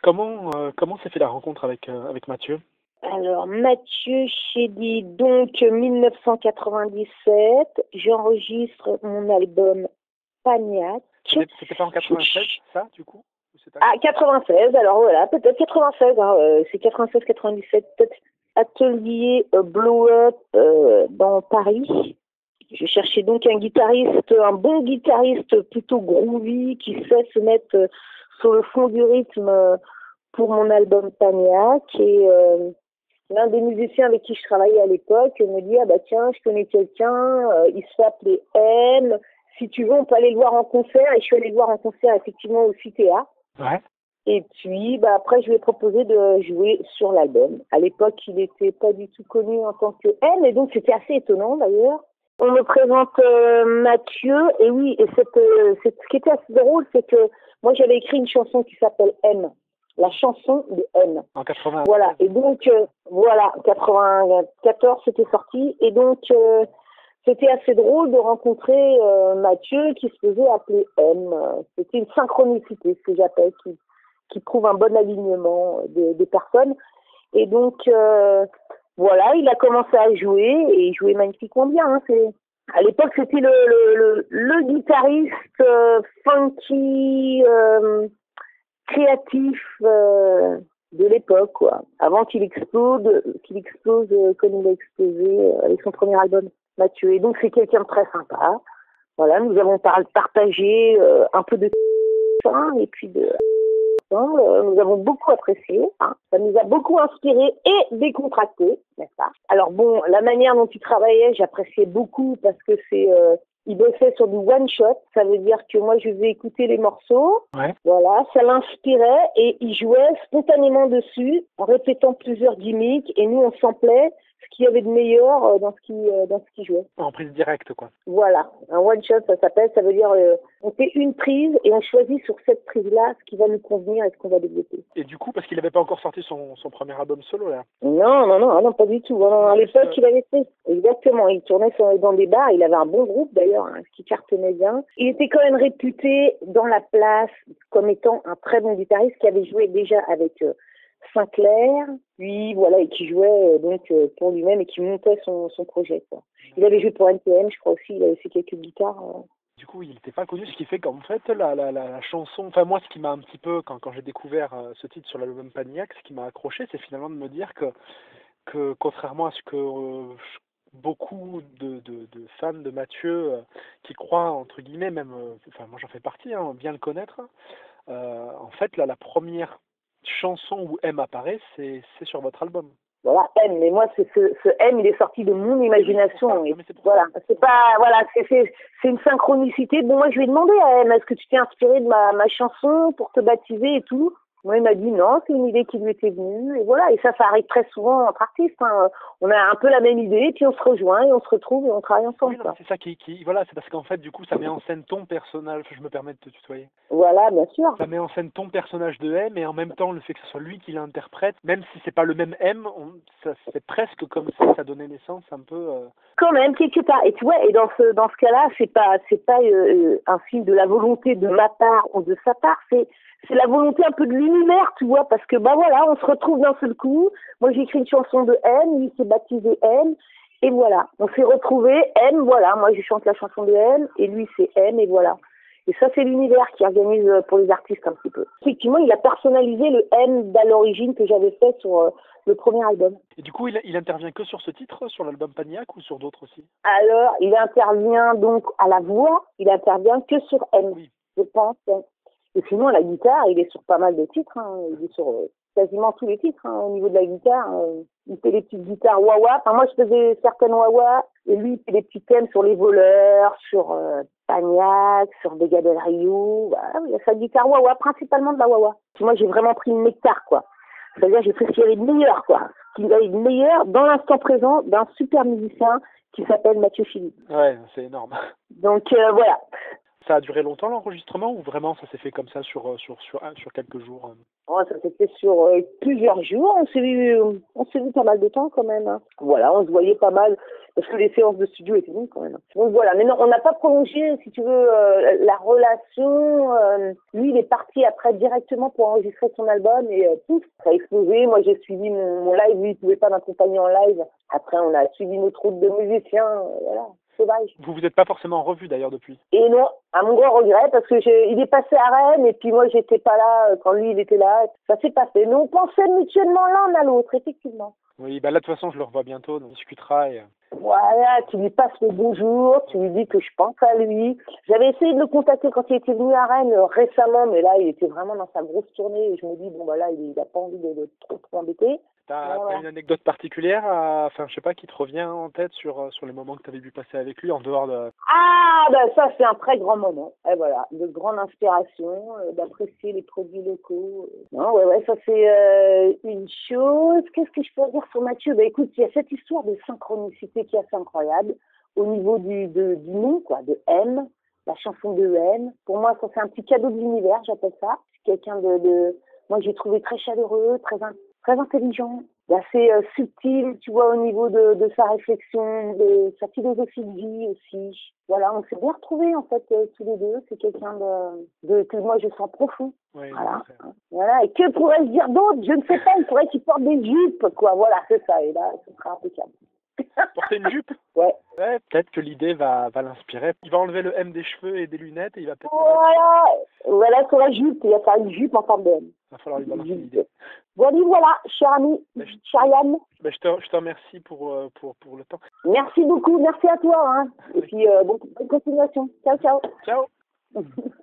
Comment s'est fait la rencontre avec Mathieu? Alors, Mathieu Chédid, donc 1997, j'enregistre mon album Pagnac. C'était pas en 96, ça, du coup? Ah, 96, alors voilà, peut-être 96, hein, c'est 96-97, peut-être Atelier Blow Up dans Paris. Je cherchais donc un bon guitariste plutôt groovy, qui sait se mettre sur le fond du rythme pour mon album Pagnac. Et l'un des musiciens avec qui je travaillais à l'époque me dit « Ah bah tiens, je connais quelqu'un, il s'appelait M, si tu veux, on peut aller le voir en concert. » Et je suis allée le voir en concert effectivement au CTA. Ouais. Et puis, après, je lui ai proposé de jouer sur l'album. À l'époque, il n'était pas du tout connu en tant que M, et donc c'était assez étonnant d'ailleurs. On me présente Mathieu, et oui, et ce qui était assez drôle, c'est que moi j'avais écrit une chanson qui s'appelle M, la chanson de M. En 80. Voilà, et donc, voilà, 94 c'était sorti, et donc c'était assez drôle de rencontrer Mathieu qui se faisait appeler M. C'était une synchronicité, ce que j'appelle, qui prouve un bon alignement des personnes. Et donc, voilà, il a commencé à jouer, et il jouait magnifiquement bien. Hein. À l'époque, c'était le guitariste funky, créatif de l'époque, quoi. Avant qu'il explose comme il a explosé avec son premier album, Mathieu. Et donc, c'est quelqu'un de très sympa. Voilà, nous avons partagé un peu de et puis de... Nous avons beaucoup apprécié, hein. Ça nous a beaucoup inspiré et décontracté, n'est-ce pas? Alors bon, la manière dont il travaillait, j'appréciais beaucoup parce que il bossait sur du one shot, ça veut dire que moi je faisais écouter les morceaux, Ouais. Voilà, ça l'inspirait et il jouait spontanément dessus en répétant plusieurs gimmicks et nous on samplait ce qu'il y avait de meilleur dans ce qu'il jouait. En prise directe, quoi. Voilà, un one shot ça s'appelle, ça veut dire on fait une prise et on choisit sur cette prise-là ce qui va nous convenir et ce qu'on va développer. Et du coup, parce qu'il n'avait pas encore sorti son premier album solo, là. Non, pas du tout. Non, à l'époque, il avait fait. Exactement, il tournait dans des bars, il avait un bon groupe d'ailleurs, hein, ce qui cartonnait bien. Il était quand même réputé dans la place comme étant un très bon guitariste qui avait joué déjà avec Sinclair, puis voilà, et qui jouait donc pour lui-même et qui montait son projet, quoi. Il avait joué pour NTM, je crois aussi, il avait fait quelques guitares. Du coup, il n'était pas connu, ce qui fait qu'en fait, la chanson... Enfin, moi, ce qui m'a un petit peu, quand j'ai découvert ce titre sur l'album Pagnac, ce qui m'a accroché, c'est finalement de me dire que contrairement à ce que beaucoup de fans de Mathieu qui croient, entre guillemets, même... enfin, moi, j'en fais partie, hein, bien le connaître. En fait, là, la première chanson où M apparaît, c'est sur votre album. Voilà, M, mais moi, ce M, il est sorti de mon imagination. Oui, voilà, c'est pas, voilà, c'est une synchronicité. Bon, moi, je lui ai demandé à M, est-ce que tu t'es inspiré de ma chanson pour te baptiser et tout? Moi, il m'a dit non, c'est une idée qui lui était venue. Et voilà, et ça arrive très souvent entre artistes. Hein. On a un peu la même idée, puis on se rejoint et on se retrouve et on travaille ensemble. Oui, c'est ça voilà, c'est parce qu'en fait, du coup, ça met en scène ton personnage. Je me permets de te tutoyer. Voilà, bien sûr. Ça met en scène ton personnage de M, et en même temps, le fait que ce soit lui qui l'interprète, même si c'est pas le même M, c'est presque comme si ça donnait naissance un peu. Quand même, quelque part. Et tu vois, et dans ce cas-là, c'est pas un film de la volonté de ma part ou de sa part, c'est la volonté un peu de l'univers, tu vois, parce que bah voilà, on se retrouve d'un seul coup. Moi, j'ai écrit une chanson de M, lui s'est baptisé M, et voilà, on s'est retrouvés. M, voilà, moi je chante la chanson de M, et lui c'est M, et voilà. Et ça, c'est l'univers qui organise pour les artistes un petit peu. Effectivement, il a personnalisé le M d'à l'origine que j'avais fait sur le premier album. Et du coup, il intervient que sur ce titre, sur l'album Pagnac, ou sur d'autres aussi? Alors, il intervient donc à la voix, il intervient que sur M, oui. Je pense. Et sinon, à la guitare, il est sur pas mal de titres, hein. Il est sur quasiment tous les titres, hein. Au niveau de la guitare, il fait des petites guitares wah-wah. Enfin, moi, je faisais certaines wah-wah, et lui, il fait des petits thèmes sur les voleurs, sur Pagnac, sur Vega del Rio. Voilà, il a sa guitare wah-wah, principalement de la wah-wah. Moi, j'ai vraiment pris le nectar, quoi. C'est-à-dire, j'ai pris ce qu'il y avait de meilleur, quoi. Ce qu'il y avait de meilleur dans l'instant présent d'un super musicien qui s'appelle Mathieu Chédid. Ouais, c'est énorme. Donc, voilà. Ça a duré longtemps l'enregistrement ou vraiment ça s'est fait comme ça sur quelques jours? Oh, ça s'est fait sur plusieurs jours. On s'est vu pas mal de temps quand même. Hein. Voilà, on se voyait pas mal parce que les séances de studio étaient longues quand même. Donc voilà, mais non, on n'a pas prolongé, si tu veux, la relation. Lui, il est parti après directement pour enregistrer son album et pouf, ça a explosé. Moi, j'ai suivi mon live. Lui, il pouvait pas m'accompagner en live. Après, on a suivi notre route de musiciens. Voilà. Sauvage. Vous vous êtes pas forcément revus d'ailleurs depuis? Et non, à mon grand regret, parce que il est passé à Rennes et puis moi j'étais pas là quand lui il était là. Ça s'est passé. Mais on pensait mutuellement l'un à l'autre, effectivement. Oui, bah là de toute façon je le revois bientôt, donc on discutera et... Voilà, tu lui passes le bonjour, tu lui dis que je pense à lui. J'avais essayé de le contacter quand il était venu à Rennes récemment, mais là il était vraiment dans sa grosse tournée et je me dis bon bah là il a pas envie de trop embêter. T'as une anecdote particulière, enfin je sais pas, qui te revient en tête sur les moments que tu avais pu passer avec lui en dehors de... Ah ben ça c'est un très grand moment. Et voilà, de grande inspiration, d'apprécier les produits locaux. Non ouais ça c'est une chose. Qu'est-ce que je peux dire sur Mathieu? Ben écoute, il y a cette histoire de synchronicité qui est assez incroyable au niveau du nom quoi, de M, la chanson de M. Pour moi ça c'est un petit cadeau de l'univers, j'appelle ça. C'est quelqu'un moi j'ai trouvé très chaleureux, très intelligent, assez subtil, tu vois, au niveau de sa réflexion, de sa philosophie de vie aussi. Voilà, on s'est bien retrouvés en fait tous les deux. C'est quelqu'un que moi je sens profond. Oui, voilà. Voilà. Et que pourrais-je dire d'autre? Je ne sais pas. Il faudrait qu'il porte des jupes, quoi. Voilà, c'est ça. Et là, ce sera impeccable. Porter une jupe? Ouais. Peut-être que l'idée va l'inspirer. Il va enlever le M des cheveux et des lunettes et il va peut-être... Voilà sur la jupe. Il va faire une jupe en forme de M. Il va falloir lui balancer l'idée. Bon, voilà, cher ami, cher Yann. Je te remercie pour le temps. Merci beaucoup, merci à toi. Hein. Et puis, bonne continuation. Ciao, ciao. Ciao.